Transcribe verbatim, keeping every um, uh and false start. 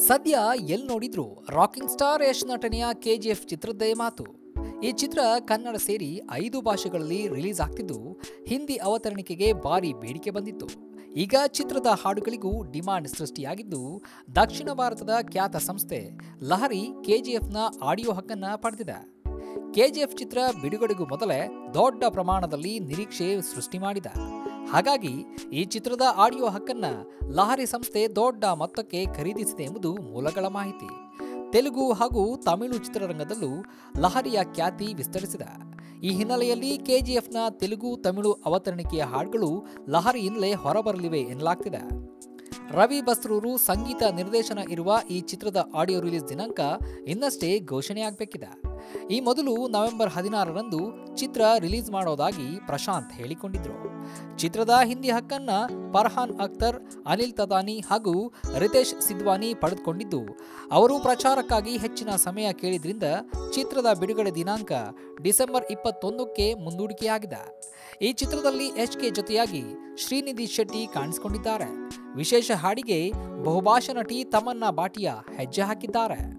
ಸದ್ಯ ಎಲ್ಲಿ ನೋಡಿದ್ರು ರಾಕಿಂಗ್ ಸ್ಟಾರ್ ಯಶ್ ನಟನೆಯ ಕೆಜಿಎಫ್ ಚಿತ್ರದ್ದೇ ಮಾತು. ಈ ಚಿತ್ರ ಕನ್ನಡ ಸೇರಿ ಐದು ಭಾಷೆಗಳಲ್ಲಿ ರಿಲೀಸ್ ಆಗ್ತಿದ್ದು ಹಿಂದಿ ಅವತರಣಿಕೆಗೆ ಭಾರಿ ಬೇಡಿಕೆ ಬಂದಿತ್ತು. ಈಗ ಚಿತ್ರದ ಹಾಡುಗಳಿಗೂ ಡಿಮಾಂಡ್ ಸೃಷ್ಟಿಯಾಗಿದ್ದು ದಕ್ಷಿಣ ಭಾರತದ ಖ್ಯಾತ ಸಂಸ್ಥೆ ಲಹರಿ ಕೆಜಿಎಫ್ನ ಆಡಿಯೋ ಹಕ್ಕನ್ನ ಪಡೆದಿದೆ. ಕೆಜಿಎಫ್ ಚಿತ್ರ ಬಿಡುಗಡೆಗೂ ಮೊದಲೇ ದೊಡ್ಡ ಪ್ರಮಾಣದಲ್ಲಿ ನಿರೀಕ್ಷೆ ಸೃಷ್ಟಿ ಮಾಡಿದೆ. ಹಾಗಾಗಿ ಈ ಚಿತ್ರದ ಆಡಿಯೋ ಹಕ್ಕನ್ನ ಲಹರಿ ಸಂಸ್ಥೆ ದೊಡ್ಡ ಮೊತ್ತಕ್ಕೆ ಖರೀದಿಸಿದೆ ಎಂಬುದು ಮೂಲಗಳ ಮಾಹಿತಿ. ತೆಲುಗು ಹಾಗೂ ತಮಿಳು ಚಿತ್ರರಂಗದಲ್ಲೂ ಲಹರಿಯ ಖ್ಯಾತಿ ವಿಸ್ತರಿಸಿದೆ. ಈ ಹಿನ್ನೆಲೆಯಲ್ಲಿ ಕೆಜಿಎಫ್ನ ತೆಲುಗು ತಮಿಳು ಅವತರಣಿಕೆಯ ಹಾಡುಗಳು ಲಹರಿಯಿಂದಲೇ ಹೊರಬರಲಿವೆ ಎನ್ನಲಾಗ್ತಿದೆ. ರವಿ ಬಸ್ರೂರು ಸಂಗೀತ ನಿರ್ದೇಶನ ಇರುವ ಈ ಚಿತ್ರದ ಆಡಿಯೋ ರಿಲೀಸ್ ದಿನಾಂಕ ಇನ್ನಷ್ಟೇ ಘೋಷಣೆಯಾಗಬೇಕಿದೆ. ಈ ಮೊದಲು ನವೆಂಬರ್ ಹದಿನಾರರಂದು ಚಿತ್ರ ರಿಲೀಸ್ ಮಾಡೋದಾಗಿ ಪ್ರಶಾಂತ್ ಹೇಳಿಕೊಂಡಿದ್ರು. ಚಿತ್ರದ ಹಿಂದಿ ಹಕ್ಕನ್ನ ಫರ್ಹಾನ್ ಅಖ್ತರ್, ಅನಿಲ್ ತದಾನಿ ಹಾಗೂ ರಿತೇಶ್ ಸಿದ್ವಾನಿ ಪಡೆದುಕೊಂಡಿದ್ದು ಅವರು ಪ್ರಚಾರಕ್ಕಾಗಿ ಹೆಚ್ಚಿನ ಸಮಯ ಕೇಳಿದ್ರಿಂದ ಚಿತ್ರದ ಬಿಡುಗಡೆ ದಿನಾಂಕ ಡಿಸೆಂಬರ್ ಇಪ್ಪತ್ತೊಂದಕ್ಕೆ ಮುಂದೂಡಿಕೆಯಾಗಿದೆ. ಈ ಚಿತ್ರದಲ್ಲಿ ಎಚ್ ಕೆ ಜೊತೆಯಾಗಿ ಶ್ರೀನಿಧಿ ಶೆಟ್ಟಿ ಕಾಣಿಸಿಕೊಂಡಿದ್ದಾರೆ. ವಿಶೇಷ ಹಾಡಿಗೆ ಬಹುಭಾಷಾ ನಟಿ ತಮನ್ನಾ ಭಾಟಿಯಾ ಹೆಜ್ಜೆ ಹಾಕಿದ್ದಾರೆ.